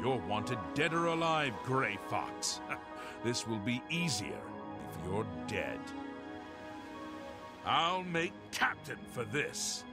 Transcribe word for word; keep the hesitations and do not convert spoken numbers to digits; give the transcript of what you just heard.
You're wanted dead or alive, Gray Fox. This will be easier if you're dead. I'll make captain for this.